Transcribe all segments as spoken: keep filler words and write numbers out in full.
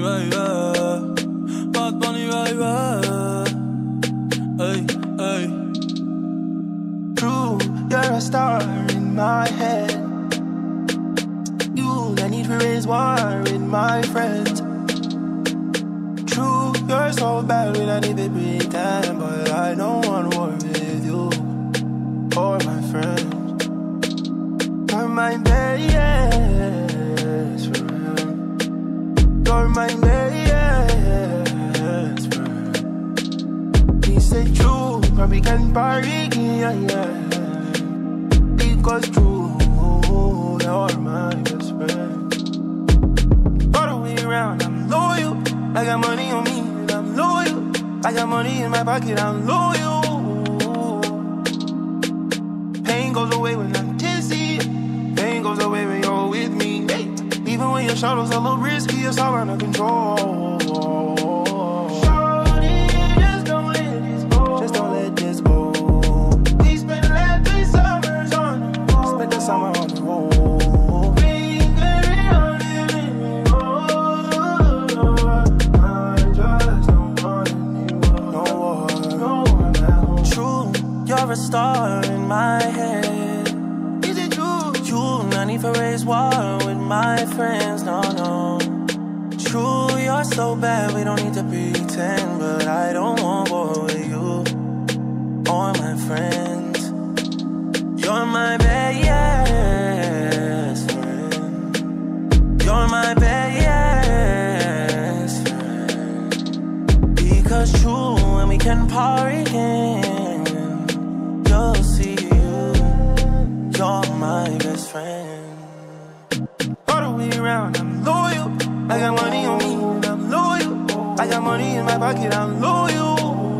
baby. Bad Bunny, baby. Hey, hey. True, you're a star in my head. You, I need to raise war with my friends. True, you're so bad when I need to pretend, but I don't want to war with you or my friends. You're my best friend. You're my best friend. He said true, but we can party, yeah, yeah. Because true, you're my best friend. All the way around, I'm loyal. I got money on me and I'm loyal. I got money in my pocket, I'm loyal. Pain goes away when I'm tipsy. Pain goes away when you're with me. Hey. Even when your shadow's a little risky, it's all under control. Shorty, just don't let this go. Just don't let this go. We spent the last three summers on the road. Spent the summer on the road. You're a star in my head. Is it true? You, I need to raise war with my friends. No, no. True, you're so bad, we don't need to pretend. But I don't want war with you or my friends. You're my best friend. You're my best friend. Because true, and we can party again. You'll see you, you're my best friend. All the way around, I'm loyal. I got money on me and I'm loyal. I got money in my pocket, I'm loyal.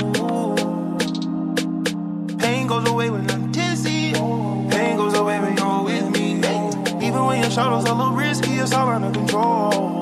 Pain goes away when I'm tipsy. Pain goes away when you're with me. Even when your shadow's a little risky, it's all under control.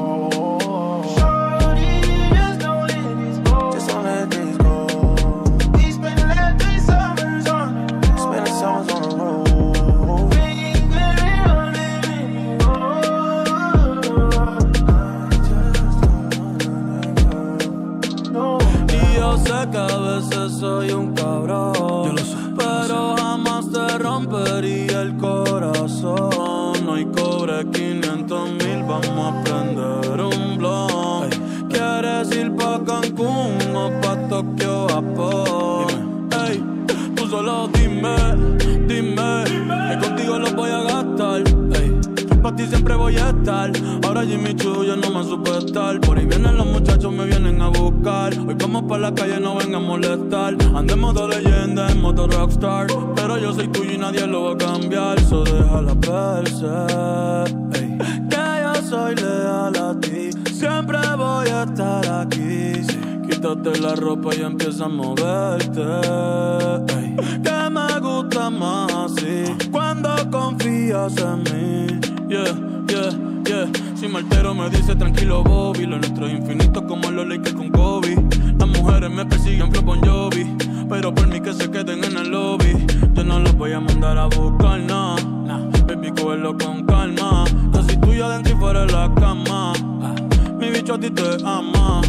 Que a veces soy un cabrón, pero jamás te rompería el corazón. Hoy cobré quinientos mil, vamos a prender un blon. ¿Quieres ir pa' Cancún o pa' Tokio, Japón? Ey, tú solo dime, dime, que contigo lo voy a gastar. Ey, pa' ti siempre voy a estar. Ahora Jimmy Choo yo no me supe estar. Por ahí vienen los muchachos, me vienen a buscar. Hoy vamos pa' la calle, no vengan a molestar. Ando en modo leyenda, en modo rockstar. Pero yo soy tuyo y nadie lo va a cambiar. So déjala verse, ey. Que yo soy leal a ti. Siempre voy a estar aquí. Sí. Quítate la ropa y empieza a moverte, ey. Que me gusta más así, cuando confías en mí. Yeah, yeah, yeah. Si me altero me dice tranquilo Bobby. Lo nuestro es infinito como los Lakers con Kobe. Las mujeres me persiguen flow Bon Jovi, pero por mí que se queden en el lobby. Yo no los voy a mandar a buscar, no, nah. Baby, cógelo con calma. Yo soy tuyo adentro y fuera de la cama. ah. Mi bicho a ti te ama.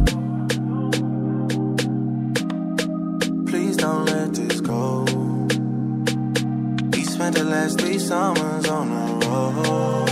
Please don't let this go. We spent the last three summers on the road.